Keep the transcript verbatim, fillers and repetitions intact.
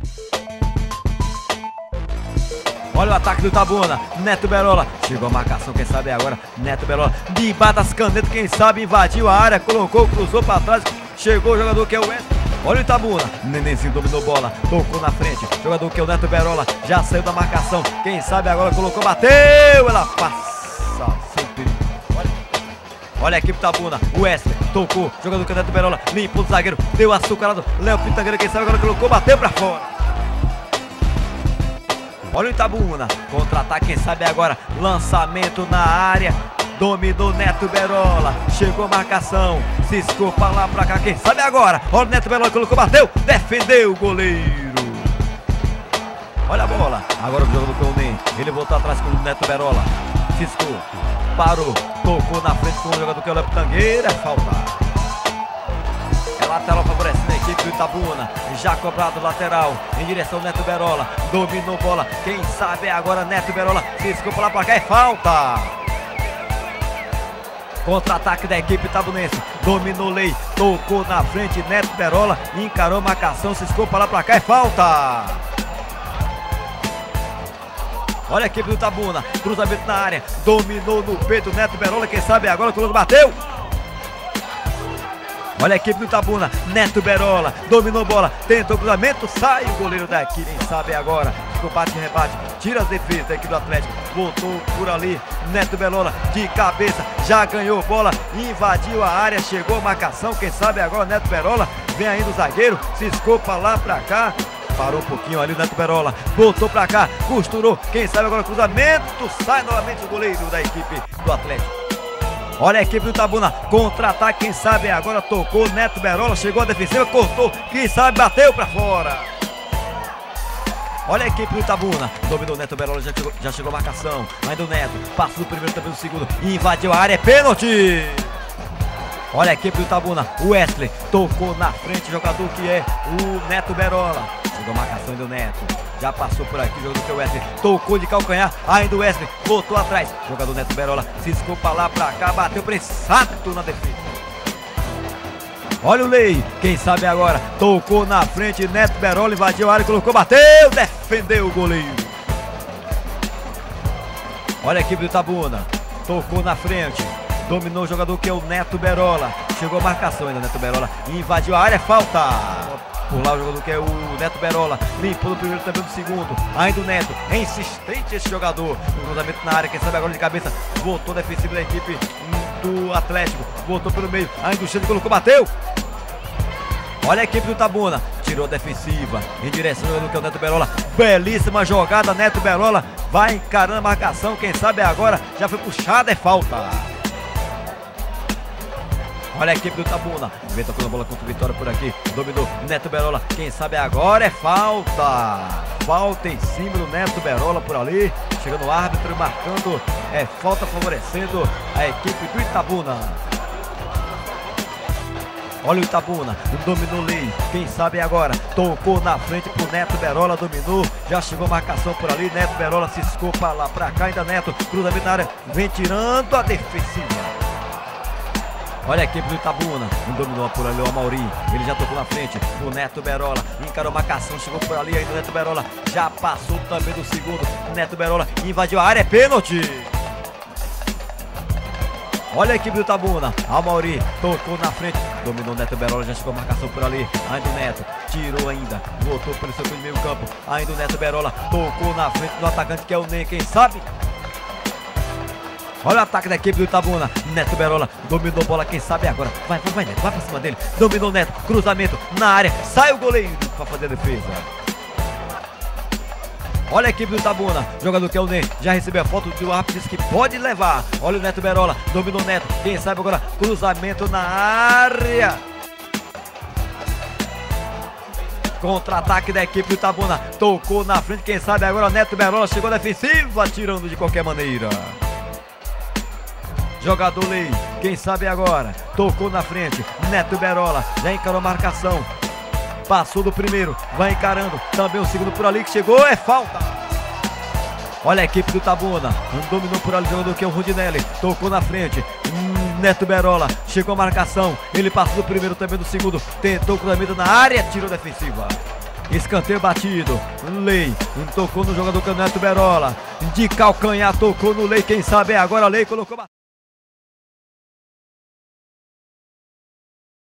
Olha o ataque do Itabuna, Neto Berola, chegou a marcação, quem sabe agora, Neto Berola, debaixo das canetas, quem sabe invadiu a área, colocou, cruzou para trás, chegou o jogador que é o Wesley. Olha o Itabuna, Nenenzinho dominou bola, tocou na frente, jogador que é o Neto Berola, já saiu da marcação, quem sabe agora colocou, bateu, ela passa, sem perigo. Olha, olha a equipe Itabuna, o Wesley, tocou, jogador que é o Neto Berola, limpou o zagueiro, deu açucarado, Léo Pitangueira, quem sabe agora colocou, bateu pra fora. Olha o Itabuna, contra-ataque, quem sabe agora, lançamento na área, dominou Neto Berola, chegou a marcação, ciscou pra lá, pra cá, quem sabe agora, olha o Neto Berola, colocou, bateu, defendeu o goleiro. Olha a bola, agora o jogo do Caunem, ele voltou atrás com o Neto Berola, ciscou, parou, tocou na frente com o jogador que é o Léo Pitangueira, falta. Lateral favorecendo a equipe do Itabuna, já cobrado lateral em direção ao Neto Berola, dominou bola, quem sabe agora Neto Berola, ciscou pra lá pra cá, é falta. Contra-ataque da equipe itabunense, dominou Lei, tocou na frente Neto Berola, encarou a marcação, ciscou pra lá pra cá, é falta. Olha a equipe do Itabuna, cruzamento na área, dominou no peito Neto Berola, quem sabe agora o Colosso bateu. Olha a equipe do Itabuna, Neto Berola, dominou bola, tentou cruzamento, sai o goleiro daqui, quem sabe agora, ficou bate e rebate, tira as defesas da equipe do Atlético, voltou por ali, Neto Berola de cabeça, já ganhou bola, invadiu a área, chegou a marcação, quem sabe agora Neto Berola, vem ainda o zagueiro, ciscou pra lá, pra cá, parou um pouquinho ali o Neto Berola, voltou pra cá, costurou, quem sabe agora cruzamento, sai novamente o goleiro da equipe do Atlético. Olha a equipe do Itabuna, contra-ataque, quem sabe agora tocou, Neto Berola, chegou a defensiva, cortou, quem sabe bateu pra fora. Olha a equipe do Itabuna, dominou o Neto Berola, já chegou, já chegou a marcação, ainda o Neto, passou do primeiro, também do segundo, invadiu a área, é pênalti. Olha a equipe do Itabuna, o Wesley, tocou na frente, jogador que é o Neto Berola, chegou a marcação ainda o Neto. Já passou por aqui, jogador que é o Wesley, tocou de calcanhar, ainda o Wesley, voltou atrás, jogador Neto Berola, ciscou pra lá, pra cá, bateu prensado na defesa. Olha o Lei, quem sabe agora, tocou na frente, Neto Berola, invadiu a área, colocou, bateu, defendeu o goleiro. Olha a equipe do Itabuna, tocou na frente, dominou o jogador que é o Neto Berola, chegou a marcação ainda, Neto Berola, invadiu a área, falta. Por lá o jogador que é o Neto Berola, limpou no primeiro, também no segundo, ainda o Neto, é insistente esse jogador, o cruzamento na área, quem sabe agora de cabeça, voltou defensivo da equipe do Atlético, voltou pelo meio, ainda o Xande colocou, bateu. Olha a equipe do Itabuna, tirou a defensiva, em direção ao jogador que é o Neto Berola, belíssima jogada, Neto Berola, vai encarando a marcação, quem sabe agora, já foi puxada, é falta. Olha a equipe do Itabuna, vem tocando a bola contra o Vitória por aqui, dominou Neto Berola, quem sabe agora é falta. Falta em cima do Neto Berola por ali, chegando o árbitro marcando, é falta favorecendo a equipe do Itabuna. Olha o Itabuna, dominou Lei, quem sabe agora, tocou na frente pro Neto Berola, dominou, já chegou a marcação por ali, Neto Berola ciscou pra lá, pra cá, ainda Neto, cruzamento na área, vem tirando a defensiva. Olha a equipe do Itabuna, dominou por ali o Amauri, ele já tocou na frente, o Neto Berola, encarou a marcação, chegou por ali, ainda o Neto Berola, já passou também do segundo, Neto Berola, invadiu a área, é pênalti. Olha a equipe do Itabuna, Amauri, tocou na frente, dominou o Neto Berola, já chegou a marcação por ali, ainda o Neto, tirou ainda, voltou pelo seu meio campo, ainda o Neto Berola, tocou na frente do atacante que é o Ney, quem sabe? Olha o ataque da equipe do Itabuna, Neto Berola, dominou a bola, quem sabe agora, vai, vai, vai Neto, vai pra cima dele, dominou o Neto, cruzamento na área, sai o goleiro pra fazer a defesa. Olha a equipe do Itabuna, jogador que é o Ney, já recebeu a foto do árbitro, disse que pode levar. Olha o Neto Berola, dominou o Neto, quem sabe agora, cruzamento na área. Contra-ataque da equipe do Itabuna, tocou na frente, quem sabe agora, Neto Berola chegou defensivo, atirando de qualquer maneira. Jogador Lei, quem sabe agora, tocou na frente, Neto Berola, já encarou a marcação, passou do primeiro, vai encarando, também o segundo por ali que chegou, é falta. Olha a equipe do Itabuna, dominou por ali o jogador que é o Rudinelli, tocou na frente, Neto Berola, chegou a marcação, ele passou do primeiro, também do segundo, tentou o cruzamento na área, tirou defensiva. escanteio batido. Lei tocou no jogador que é o Neto Berola. De calcanhar tocou no Lei. Quem sabe é agora. Lei colocou.